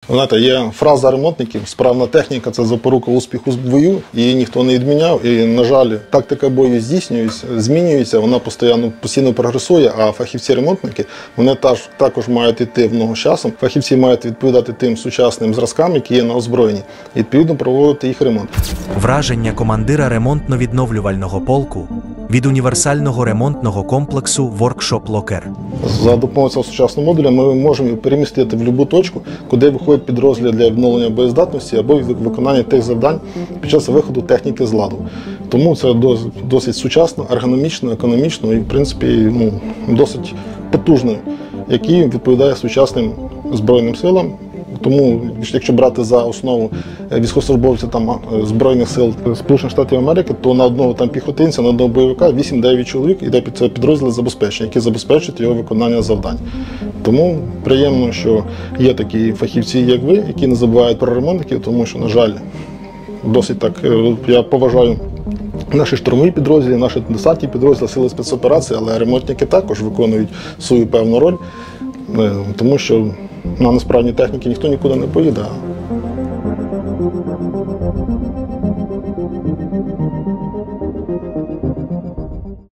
Знаєте, є фраза ремонтників: справна техніка – це запорука успіху в бою, її ніхто не відміняв. І, на жаль, тактика бою змінюється, вона постійно прогресує, а фахівці-ремонтники, вони також мають йти в ногу з часом. Фахівці мають відповідати тим сучасним зразкам, які є на озброєнні, і відповідно проводити їх ремонт. Враження командира ремонтно-відновлювального полку від універсального ремонтного комплексу Workshop Locker. За допомогою цього сучасного модуля ми можемо перемістити в будь-яку точку, куди виходить підрозділ для відновлення боєздатності або виконання тих завдань під час виходу техніки з ладу. Тому це досить сучасно, ергономічно, економічно і, в принципі, досить потужно, який відповідає сучасним Збройним силам. Тому, якщо брати за основу військовослужбовців Збройних сил Сполучених Штатів Америки, то на одного піхотинця, на одного бойовика 8-9 чоловік іде під це підрозділи забезпечення, які забезпечують його виконання завдань. Тому приємно, що є такі фахівці, як ви, які не забувають про ремонтників, тому що, на жаль, досить так, я поважаю наші штурмові підрозділи, наші десантні підрозділи, сили спецоперацій, але ремонтники також виконують свою певну роль, тому що на несправній техніці ніхто нікуди не поїде.